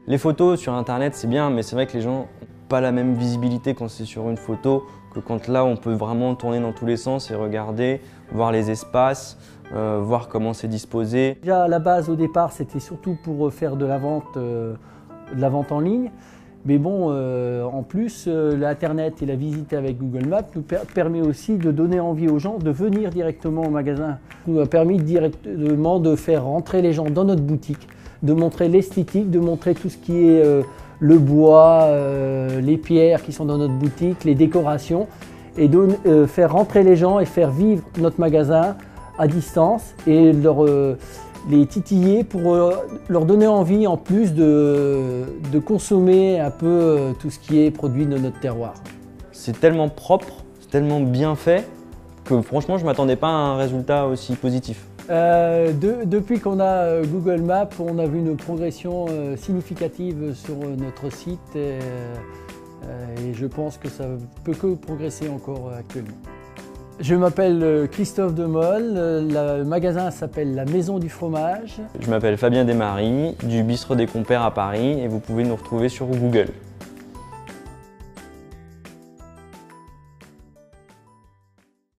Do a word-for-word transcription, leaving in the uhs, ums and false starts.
Les photos sur internet c'est bien, mais c'est vrai que les gens n'ont pas la même visibilité quand c'est sur une photo que quand là on peut vraiment tourner dans tous les sens et regarder, voir les espaces, euh, voir comment c'est disposé. Déjà à la base au départ c'était surtout pour faire de la vente, euh, de la vente en ligne. Mais bon, euh, en plus, euh, l'Internet et la visite avec Google Maps nous per permet aussi de donner envie aux gens de venir directement au magasin. Ça nous a permis directement de faire rentrer les gens dans notre boutique, de montrer l'esthétique, de montrer tout ce qui est euh, le bois, euh, les pierres qui sont dans notre boutique, les décorations, et de euh, faire rentrer les gens et faire vivre notre magasin à distance et leur euh, les titiller pour euh, leur donner envie en plus de, de consommer un peu euh, tout ce qui est produit de notre terroir. C'est tellement propre, c'est tellement bien fait que franchement je ne m'attendais pas à un résultat aussi positif. Euh, de, depuis qu'on a euh, Google Maps, on a vu une progression euh, significative sur euh, notre site et, euh, et je pense que ça ne peut que progresser encore euh, actuellement. Je m'appelle Christophe Demol, le magasin s'appelle La Maison du Fromage. Je m'appelle Fabien Desmaries, du Bistrot des Compères à Paris et vous pouvez nous retrouver sur Google.